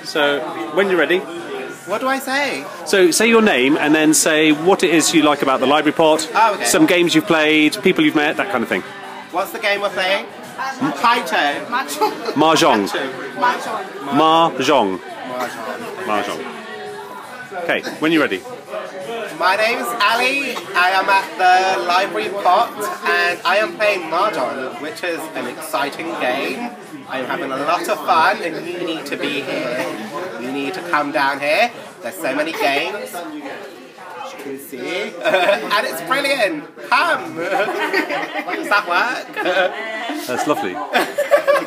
So, when you're ready. What do I say? So, say your name and then say what it is you like about the library pot, okay. Some games you've played, people you've met, that kind of thing. What's the game we're playing? Kaito. Mahjong. Mahjong. Mahjong. Okay, when you're ready. My name's Ali. I am at the Library Pot and I am playing Mahjong, which is an exciting game. I'm having a lot of fun and you need to be here. You need to come down here. There's so many games, as you can see, and it's brilliant. Come! Does that work? That's lovely.